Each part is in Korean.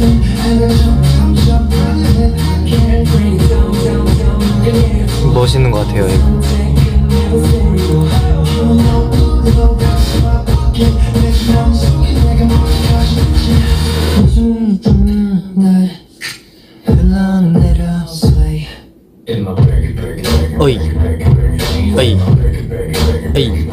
멋있는 것 같아요, 이거. 어이, 어이, 어이.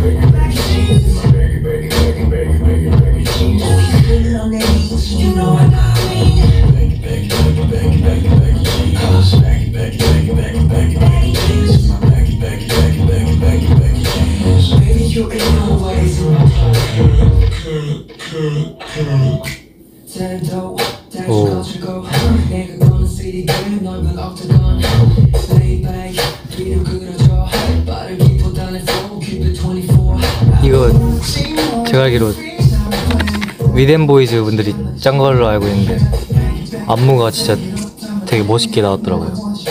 오. 이거 제가 알기로 위덴보이즈 분들이 짠 걸로 알고 있는데 안무가 진짜 되게 멋있게 나왔더라고요.